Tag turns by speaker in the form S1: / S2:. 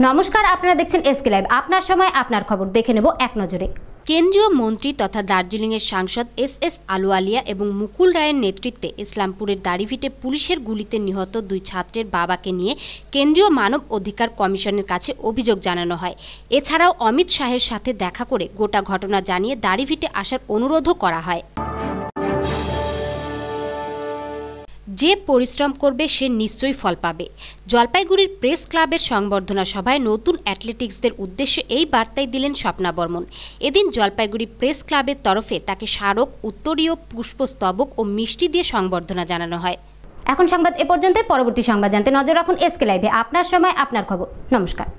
S1: নমস্কার, আপনারা দেখছেন এসকে লাইভ। আপনার সময় আপনার খবর দেখে নেব এক নজরে।
S2: কেন্দ্রীয় মন্ত্রী তথা দার্জিলিংয়ের সাংসদ এস আলুওয়ালিয়া এবং মুকুল রায়ের নেতৃত্বে ইসলামপুরের দাড়িভিটে পুলিশের গুলিতে নিহত দুই ছাত্রের বাবাকে নিয়ে কেন্দ্রীয় মানব অধিকার কমিশনের কাছে অভিযোগ জানানো হয়। এছাড়াও অমিত শাহের সাথে দেখা করে গোটা ঘটনা জানিয়ে দাড়িভিটে আসার অনুরোধও করা হয়। যে পরিশ্রম করবে সে নিশ্চয়ই ফল পাবে। জলপাইগুড়ির প্রেস ক্লাবের সংবর্ধনা সভায় নতুন অ্যাথলেটিক্সদের উদ্দেশ্যে এই বার্তাই দিলেন স্বপ্না বর্মন। এদিন জলপাইগুড়ি প্রেস ক্লাবের তরফে তাকে স্মারক, উত্তরীয়, পুষ্পস্তবক ও মিষ্টি দিয়ে সংবর্ধনা জানানো হয়।
S1: এখন সংবাদ এ পর্যন্ত। পরবর্তী সংবাদ জানতে নজর রাখুন এসকে লাইভে। আপনার সময় আপনার খবর। নমস্কার।